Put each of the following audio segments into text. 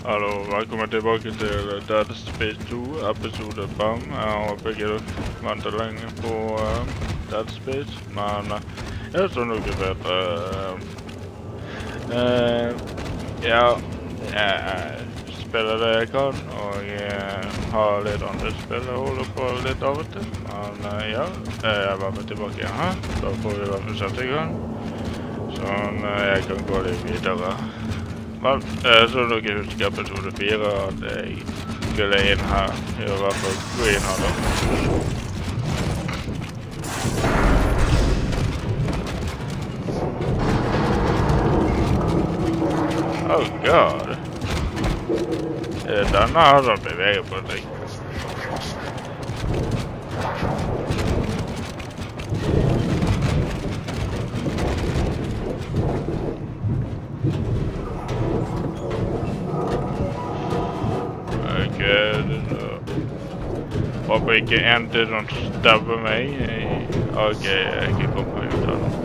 Hallo, velkommen tilbake til Dead Space 2, episode 5. Jeg håper ikke dere venter lenge på Dead Space, men som dere vet, jeg spiller det jeg kan, og jeg har litt andre spill jeg holder på litt av og til. Men jeg er bare tilbake igjen her, da får vi i hvert fall sette i gang, sånn jeg kan gå litt videre. Men så dere husker episode 4 at jeg skulle inn her, i hvert fall gå inn her da. Oh god. Denne her som beveger på seg. Håper ikke en til som stabber meg. Ok, jeg kan komme meg ut av det.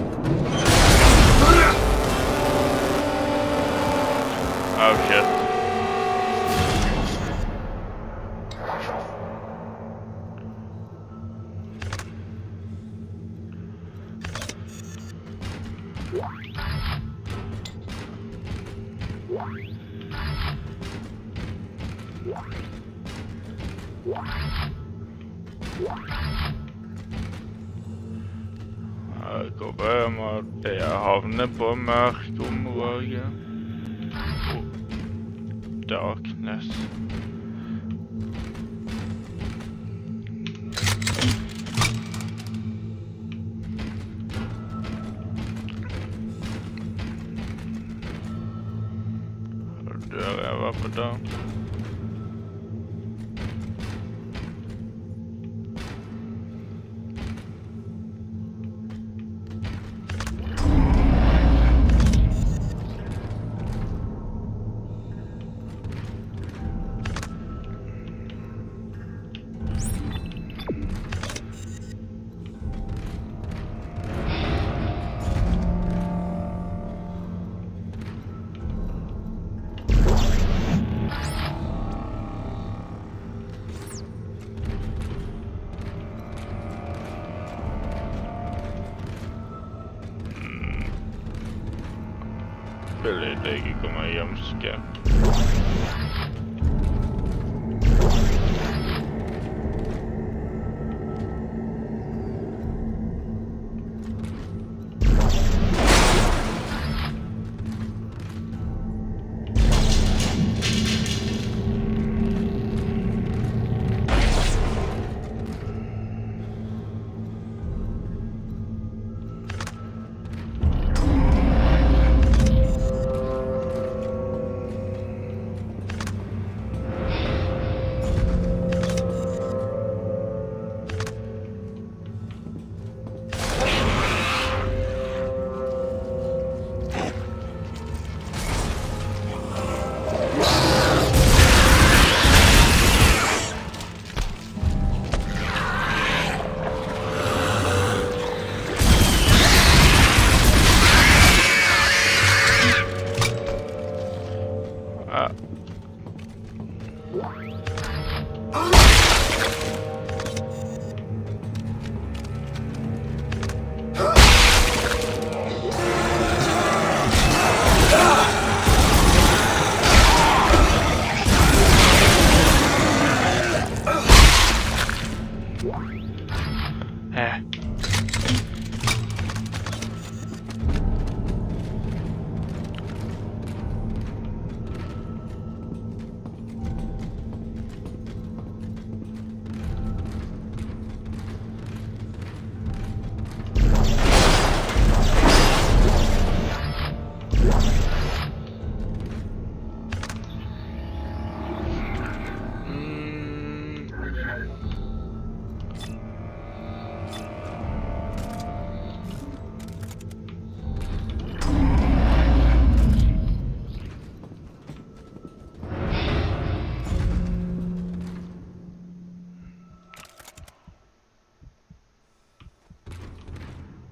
Oh shit. Jeg går med at jeg havner på mørkt område. Darkness. Der jeg var på da. Spiller det ikke kommer hjemske.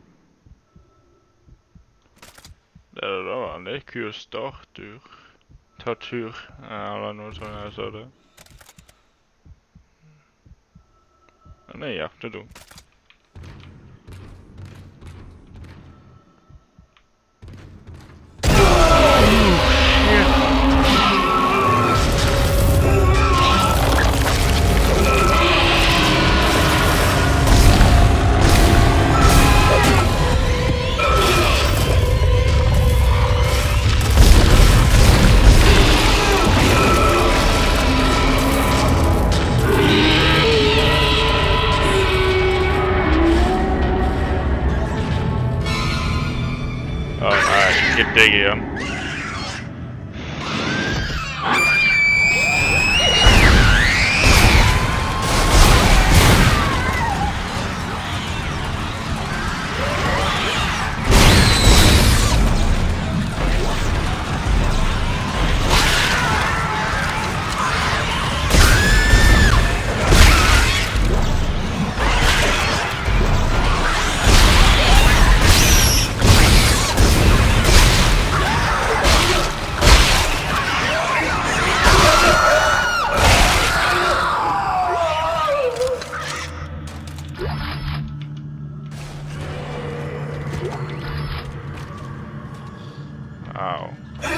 Det var en litt kul starttur. tortyr eller noe sånt jeg så det. Nej, ja, det då. Get dig igen. Ow.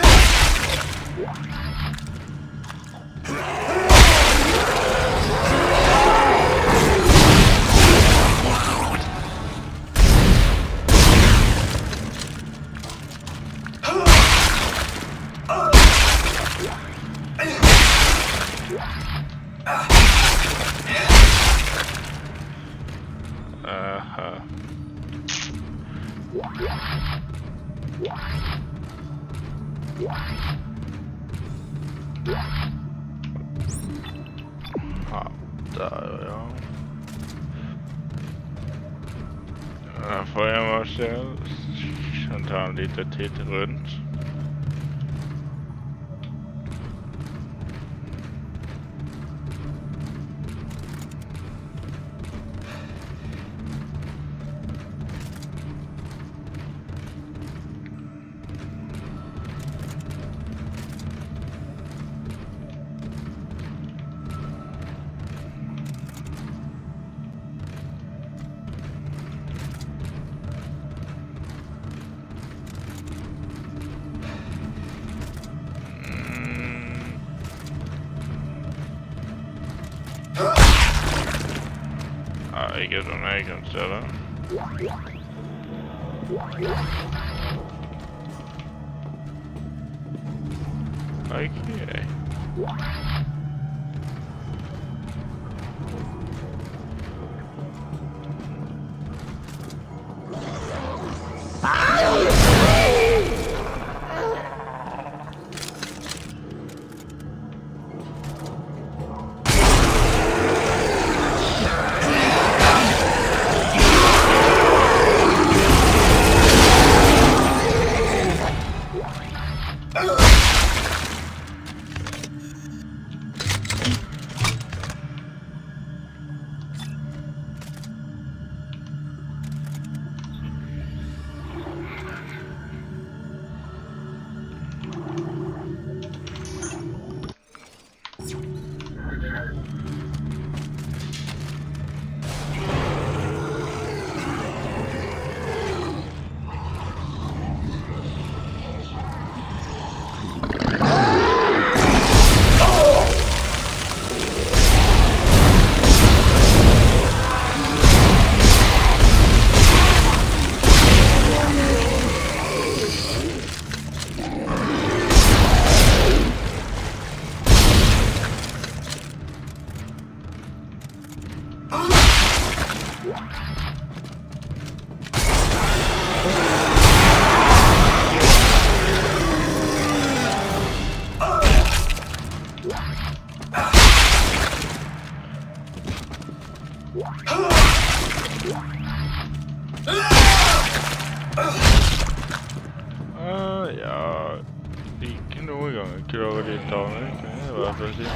Där, ja. Här får jag varse. Sen tar en lite titt runt. I get an egg instead of. Okay. Ja, ikke noen gang klarer de ta meg, kan jeg i hvert fall si.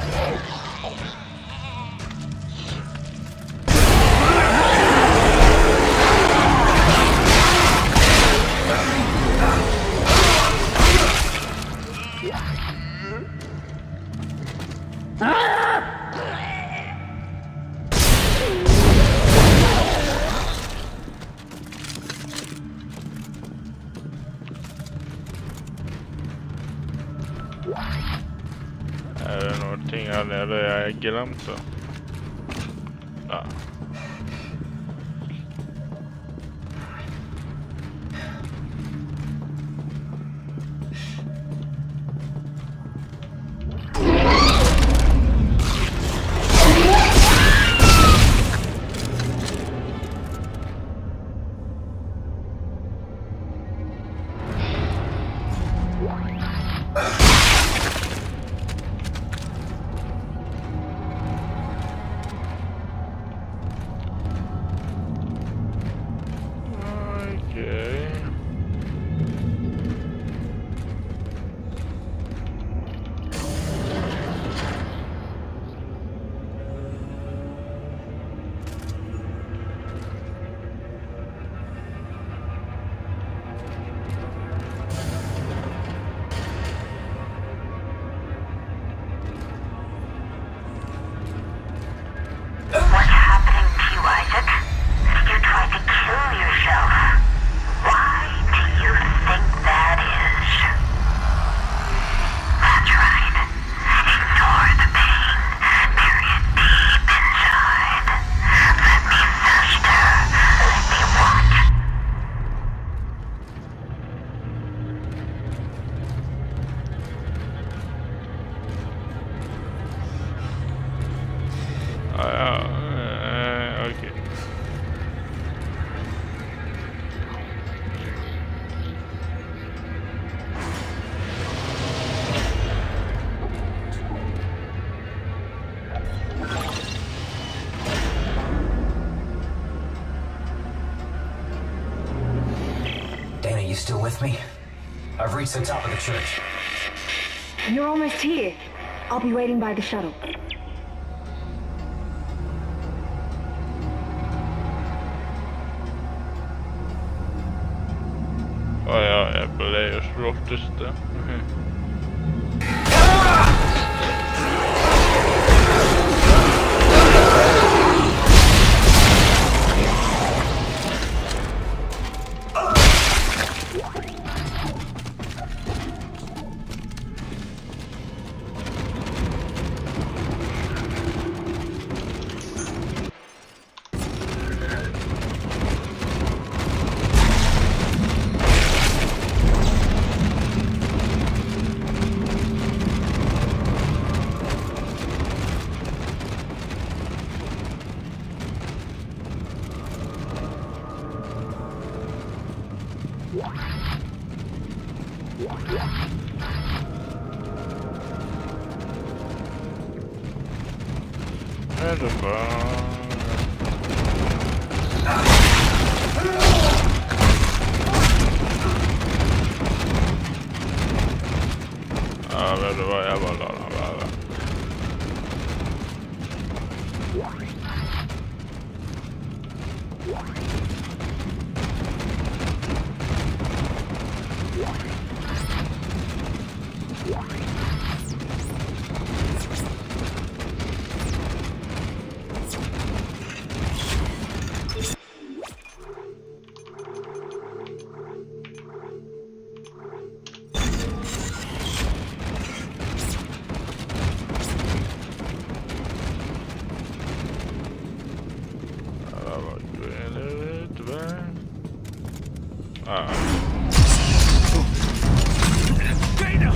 Är det någonting här nere jag glömt då? Ja. Okay. Dana, you still with me? I've reached the top of the church. You're almost here. I'll be waiting by the shuttle. Oh ja, jag blev rockest där. Är det bara... Ja, vet du vad, jag bara la den värre. Dana!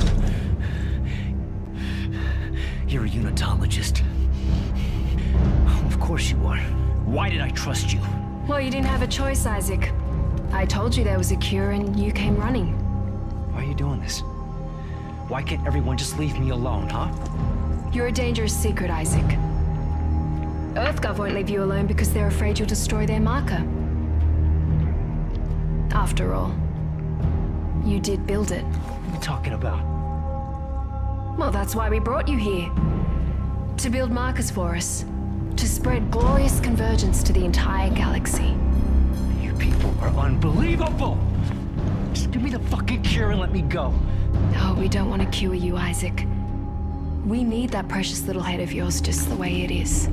You're a unitologist. Of course you are. Why did I trust you? Well, you didn't have a choice, Isaac. I told you there was a cure and you came running. Why are you doing this? Why can't everyone just leave me alone, huh? You're a dangerous secret, Isaac. EarthGov won't leave you alone because they're afraid you'll destroy their marker. After all, you did build it. What are you talking about? Well, that's why we brought you here. To build markers for us. To spread glorious convergence to the entire galaxy. You people are unbelievable! Just give me the fucking cure and let me go. Oh, we don't want to cure you, Isaac. We need that precious little head of yours just the way it is.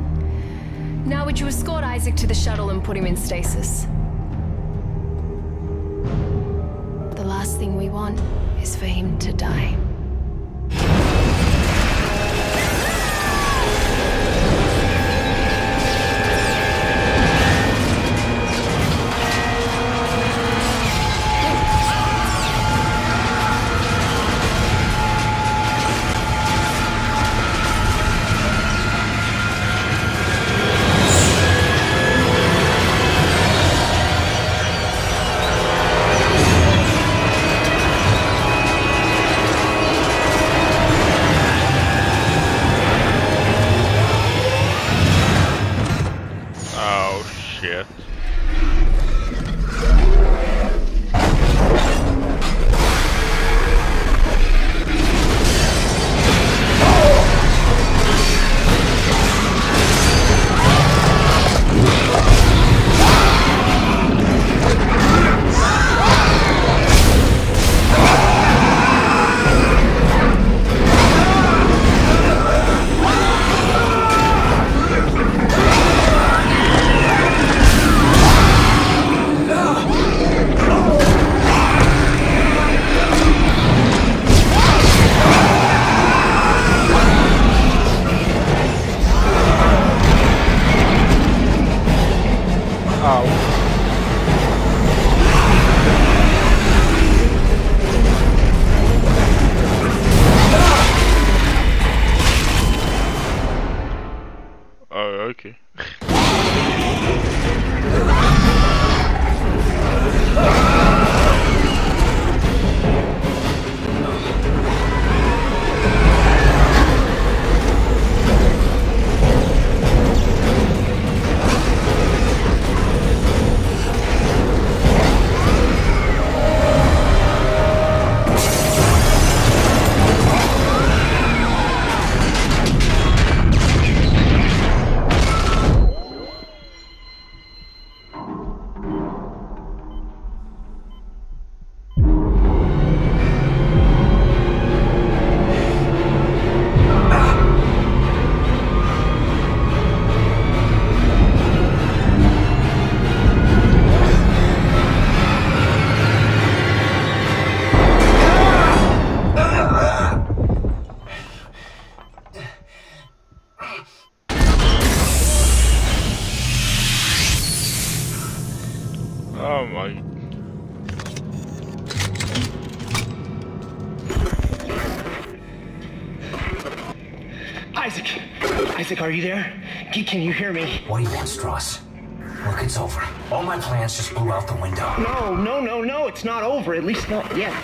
Now would you escort Isaac to the shuttle and put him in stasis? want is for him to die. Shit. Oh, okay. Oh my. Isaac! Isaac, are you there? Can you hear me? What do you want, Stross? Look, it's over. All my plans just blew out the window. No, it's not over. At least not yet.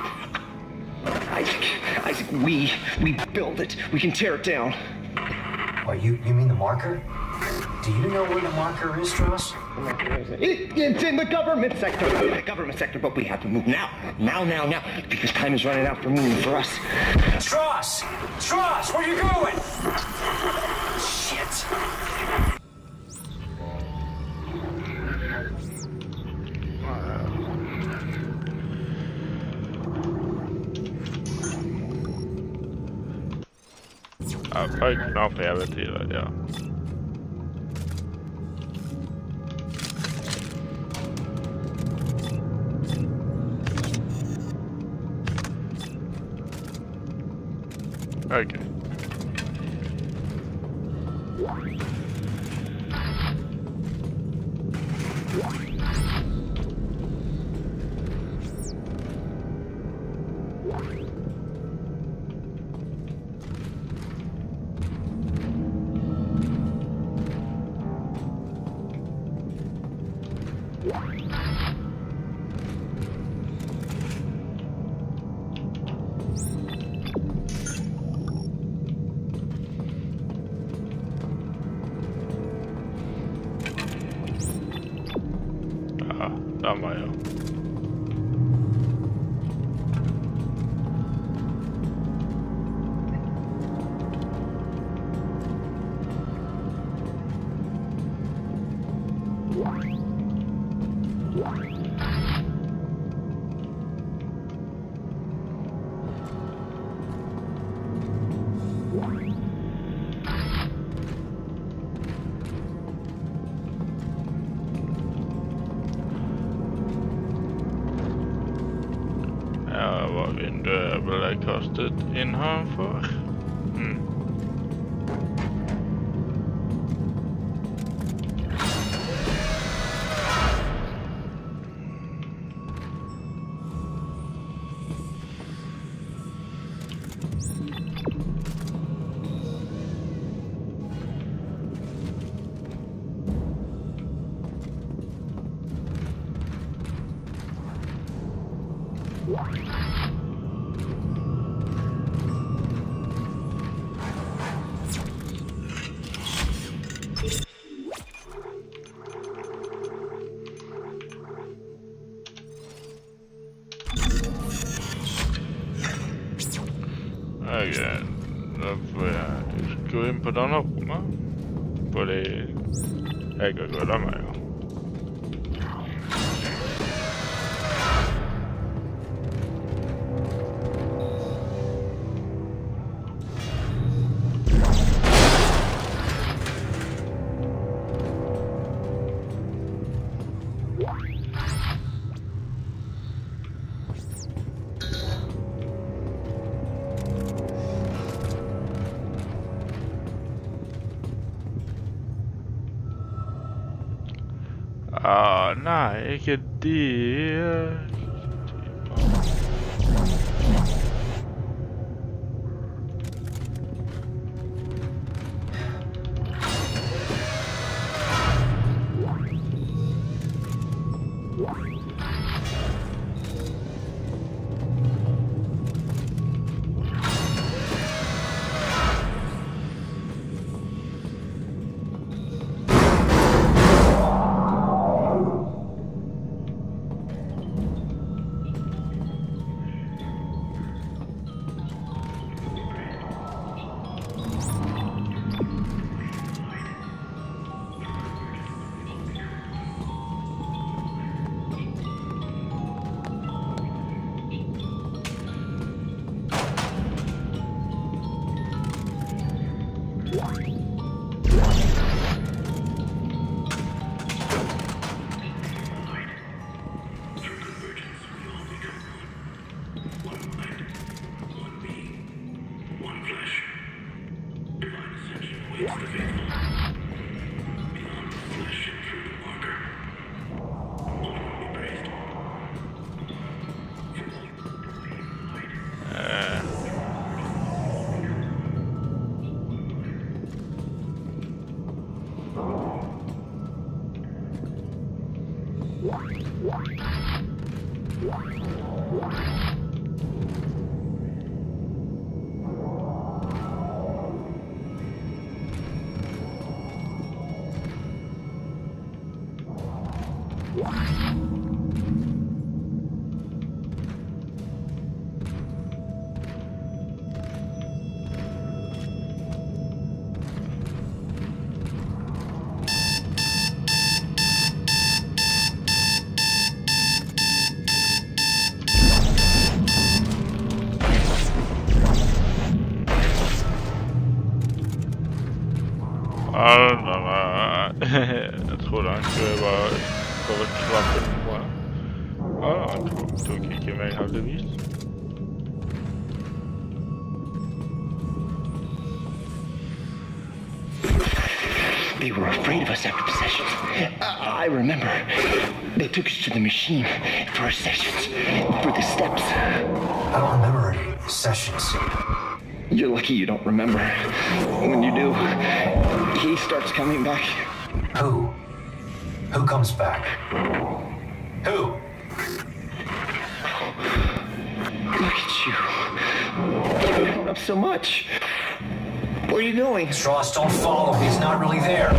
Isaac, we build it. We can tear it down. What, you mean the marker? Do you know where the marker is, Stross? It's in the government sector. But we have to move now. Now. Because time is running out for me and for us. Stross! Stross, where you going? Shit. Probably knapp äventyret, ja. Okay. Där var jag. var vinduet ble kastet innenfor. Okay, da får jeg gå inn på denne rommet, fordi jeg har gått av meg. Nei, ikke de. Jeg trodde han skulle bare for å klappe noe. Han tok ikke meg heldigvis. They were afraid of us after the sessions. I remember. They took us to the machine for our sessions, for the steps. I don't remember any sessions. You're lucky you don't remember. When you do, he starts coming back. Who? Who comes back? Who? Look at you. You've grown up so much. Where are you going? Stross, don't follow. He's not really there.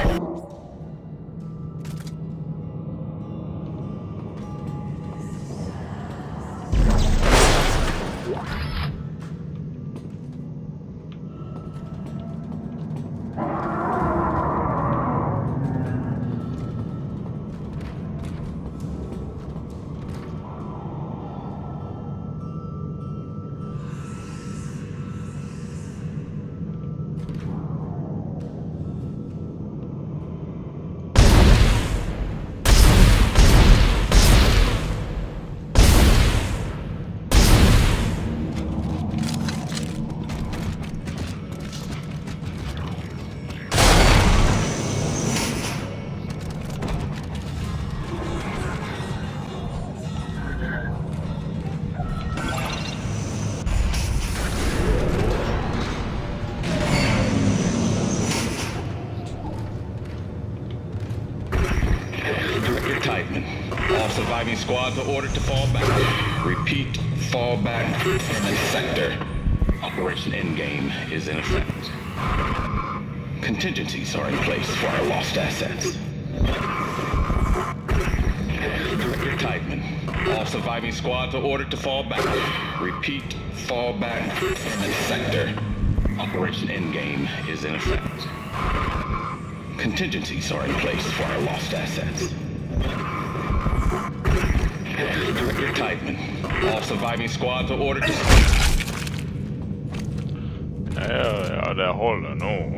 squads are ordered to fall back. Repeat, fall back from the sector. Operation Endgame is in effect. Contingencies are in place for our lost assets. Tideman, all surviving squads are ordered to fall back. Repeat, fall back from the sector. Operation Endgame is in effect. Contingencies are in place for our lost assets. Tideman, all surviving squads are ordered to... Ja, det håller nog.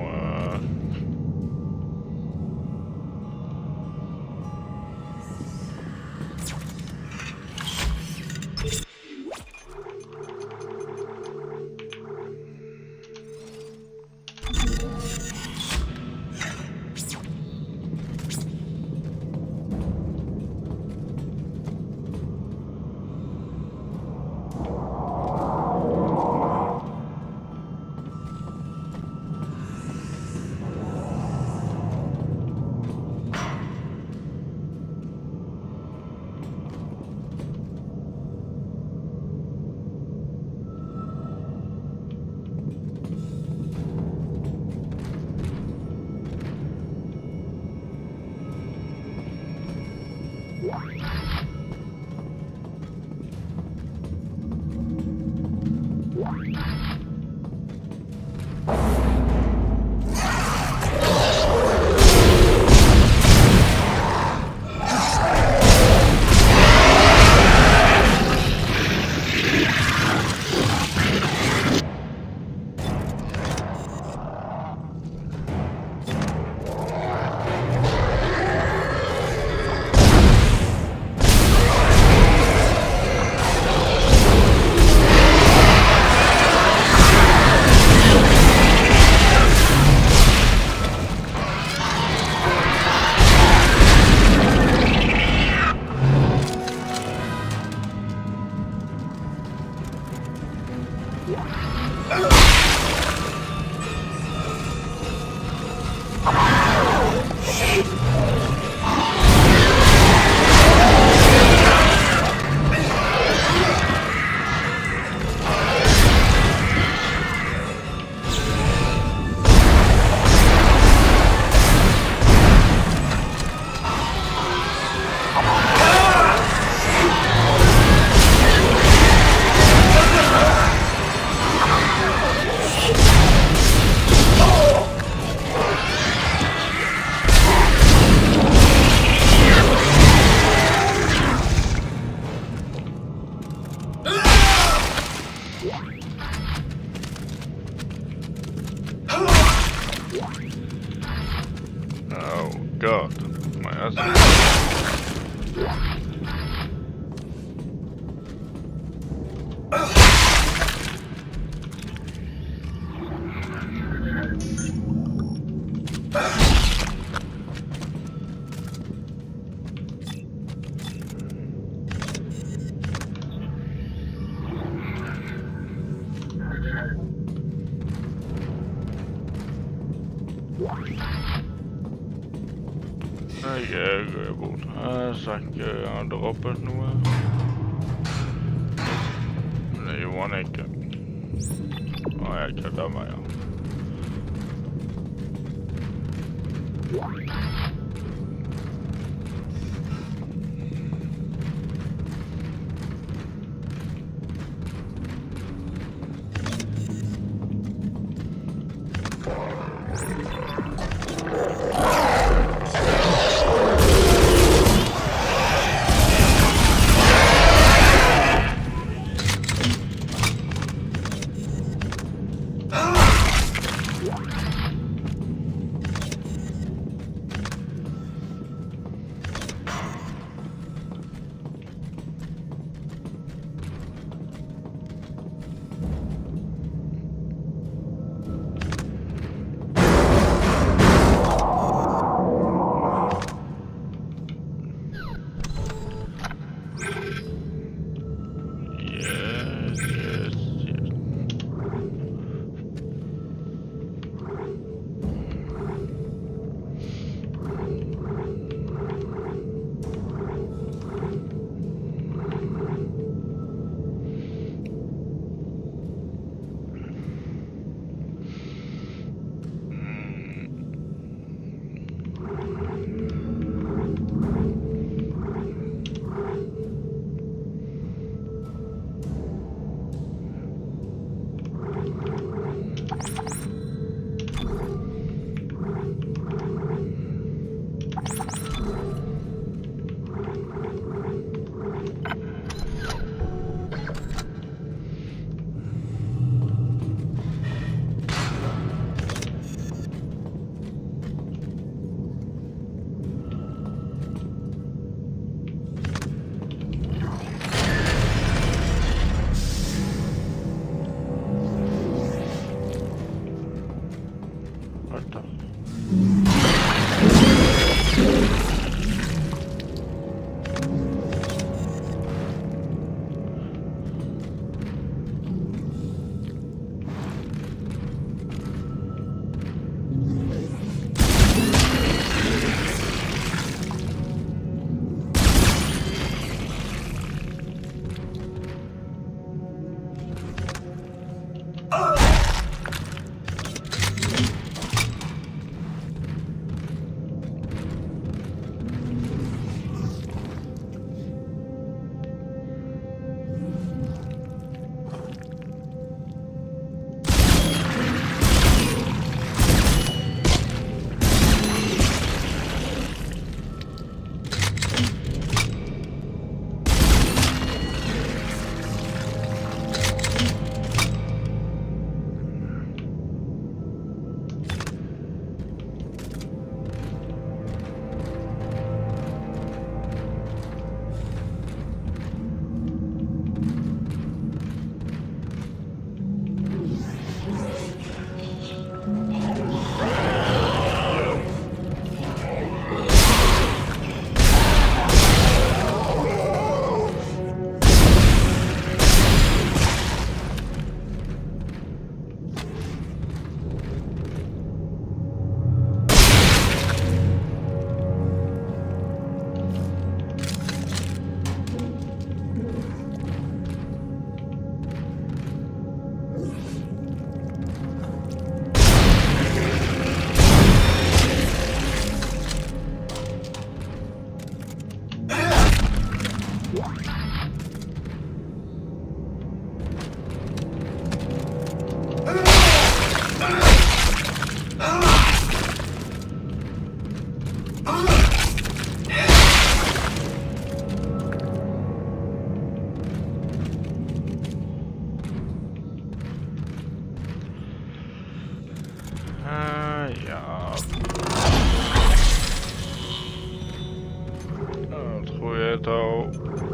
God, my ass. Jeg går bort her, så ikke han droppet noe. Men det gjorde han ikke. Og jeg kødder meg, ja. Jag tror jag tar...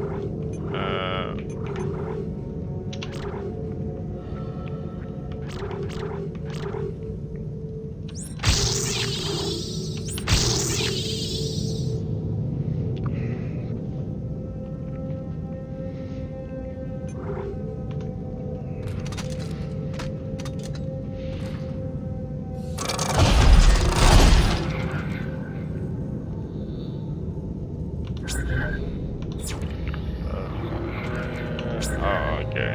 okej.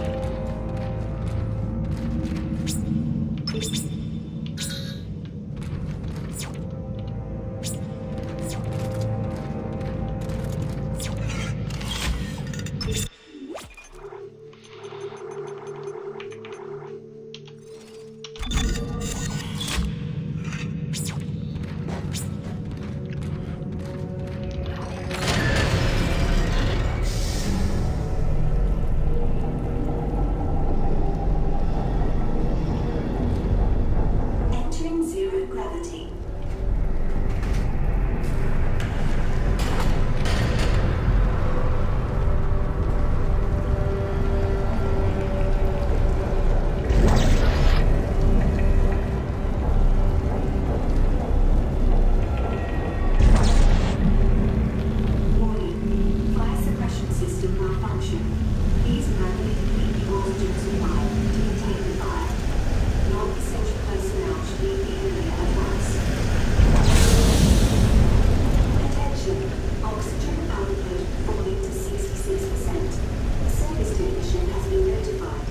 Entering zero gravity. Warning. Fire suppression system malfunction. Please manually complete the oxygen supply to contain the fire. Non-essential personnel should leave the area at once. Attention. Oxygen output falling to 66%. A service technician has been notified.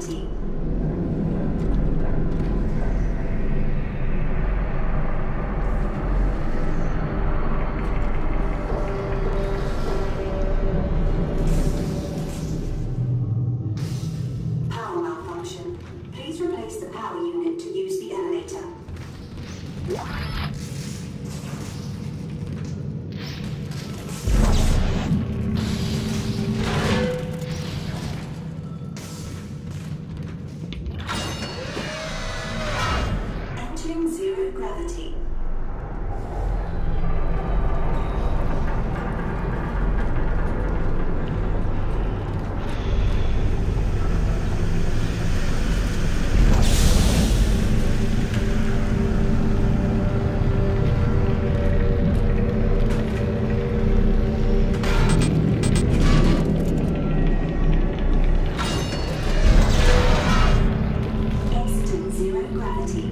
gravity. Power malfunction. Please replace the power unit to use the elevator. Entering zero gravity. Exiting zero gravity.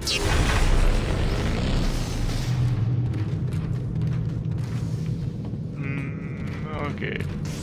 Okay.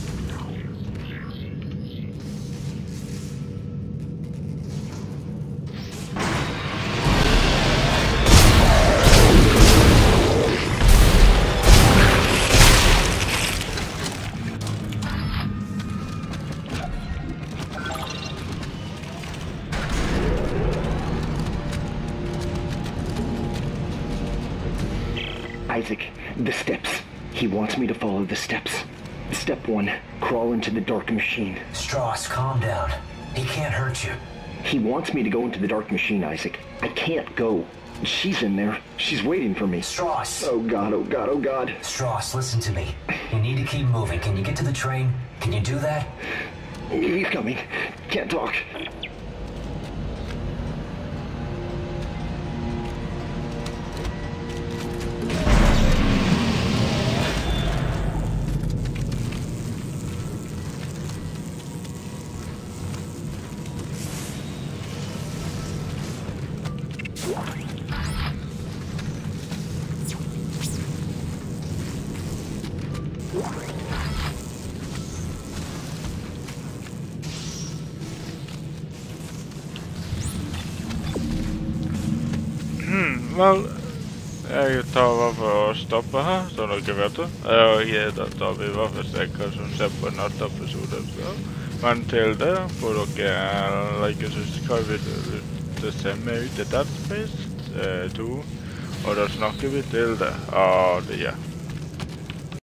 Isaac, the steps. He wants me to follow the steps. Step 1, crawl into the dark machine. Strauss, calm down. He can't hurt you. He wants me to go into the dark machine, Isaac. I can't go. She's in there. She's waiting for me. Strauss! Oh God, oh God, oh God. Strauss, listen to me. You need to keep moving. Can you get to the train? Can you do that? He's coming. Can't talk. Vel, jeg tar hva for å stoppe her, så dere vet det. Og da tar vi hva for stekker som ser på nattepisode. Men til det får dere like og subscribe til å se meg ut i Dead Space 2. Og da snakker vi til det. Ha det.